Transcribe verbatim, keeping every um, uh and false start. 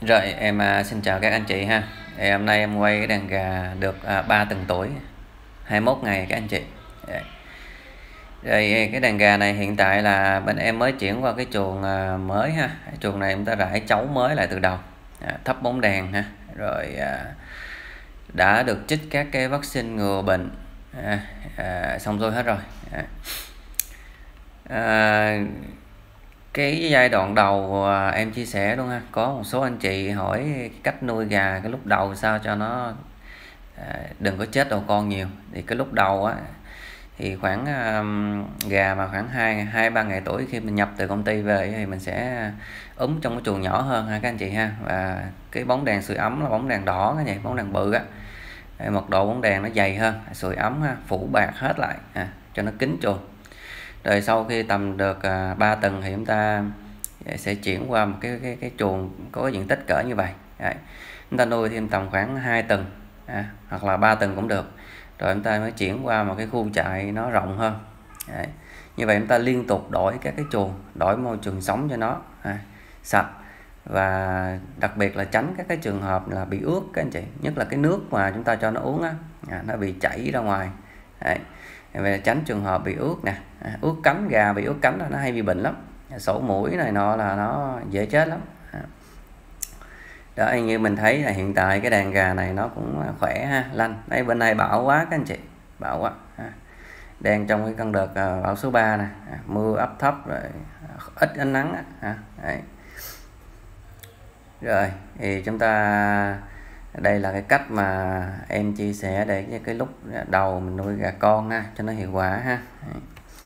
Rồi em à, xin chào các anh chị ha. Thì hôm nay em quay cái đàn gà được à, ba tuần tuổi, hai mươi mốt ngày các anh chị. Rồi. Rồi cái đàn gà này hiện tại là bên em mới chuyển qua cái chuồng à, mới ha. Cái chuồng này chúng ta rải chấu mới lại từ đầu, à, thấp bóng đèn ha. Rồi à, đã được chích các cái vaccine ngừa bệnh, à, à, xong rồi hết rồi. À. À, cái giai đoạn đầu à, em chia sẻ luôn ha, có một số anh chị hỏi cách nuôi gà cái lúc đầu sao cho nó à, đừng có chết đầu con nhiều. Thì cái lúc đầu á thì khoảng um, gà mà khoảng hai hai ba ngày tuổi khi mình nhập từ công ty về thì mình sẽ ốm trong cái chuồng nhỏ hơn ha các anh chị ha. Và cái bóng đèn sưởi ấm là bóng đèn đỏ cái này, bóng đèn bự á, mật độ bóng đèn nó dày hơn, sưởi ấm ha, phủ bạt hết lại à, cho nó kín chuồng. Rồi sau khi tầm được à, ba tuần thì chúng ta sẽ chuyển qua một cái cái cái chuồng có diện tích cỡ như vậy. Đấy. Chúng ta nuôi thêm tầm khoảng hai tuần à, hoặc là ba tuần cũng được, rồi chúng ta mới chuyển qua một cái khu trại nó rộng hơn. Đấy. Như vậy chúng ta liên tục đổi các cái chuồng, đổi môi trường sống cho nó à, sạch, và đặc biệt là tránh các cái trường hợp là bị ướt các anh chị, nhất là cái nước mà chúng ta cho nó uống á, à, nó bị chảy ra ngoài. Đấy. Về tránh trường hợp bị ướt nè, à, ướt cánh, gà bị ướt cánh là nó hay bị bệnh lắm, sổ mũi này nọ là nó dễ chết lắm. Đó, như mình thấy là hiện tại cái đàn gà này nó cũng khỏe ha, lanh. Đấy, bên này bão quá các anh chị, bão quá ha. Đang trong cái cơn đợt uh, bão số ba nè, à, mưa áp thấp rồi ít ánh nắng ha. Đấy. Rồi thì chúng ta, đây là cái cách mà em chia sẻ để cái lúc đầu mình nuôi gà con ha cho nó hiệu quả ha. Đấy.